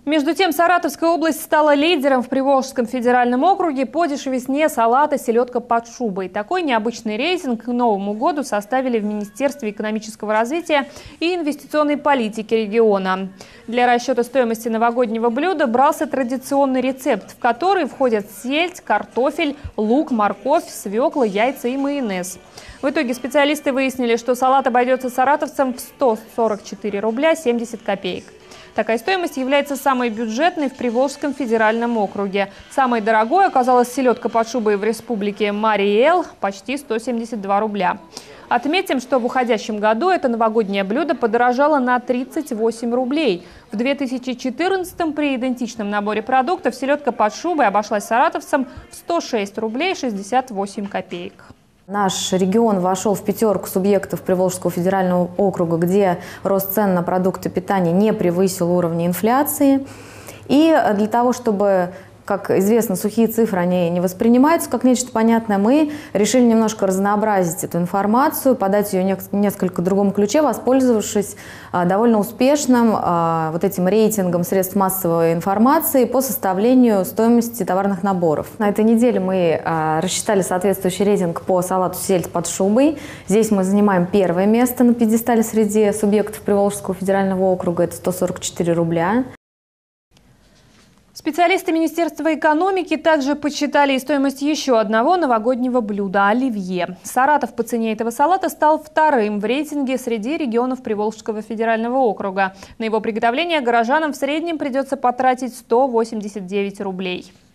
Между тем, Саратовская область стала лидером в Приволжском федеральном округе по дешевизне салата «Селедка под шубой». Такой необычный рейтинг к Новому году составили в Министерстве экономического развития и инвестиционной политики региона. Для расчета стоимости новогоднего блюда брался традиционный рецепт, в который входят сельдь, картофель, лук, морковь, свекла, яйца и майонез. В итоге специалисты выяснили, что салат обойдется саратовцам в 144 рубля 70 копеек. Такая стоимость является самой бюджетной в Приволжском федеральном округе. Самой дорогой оказалась селедка под шубой в республике Марий-Эл – почти 172 рубля. Отметим, что в уходящем году это новогоднее блюдо подорожало на 38 рублей. В 2014-м при идентичном наборе продуктов селедка под шубой обошлась саратовцам в 106 рублей 68 копеек. Наш регион вошел в пятерку субъектов Приволжского федерального округа, где рост цен на продукты питания не превысил уровня инфляции. И для того, чтобы, как известно, сухие цифры они не воспринимаются как нечто понятное, мы решили немножко разнообразить эту информацию, подать ее в несколько другом ключе, воспользовавшись довольно успешным вот этим рейтингом средств массовой информации по составлению стоимости товарных наборов. На этой неделе мы рассчитали соответствующий рейтинг по салату «Сельдь под шубой». Здесь мы занимаем первое место на пьедестале среди субъектов Приволжского федерального округа, это 144 рубля. Специалисты Министерства экономики также подсчитали и стоимость еще одного новогоднего блюда – оливье. Саратов по цене этого салата стал вторым в рейтинге среди регионов Приволжского федерального округа. На его приготовление горожанам в среднем придется потратить 189 рублей.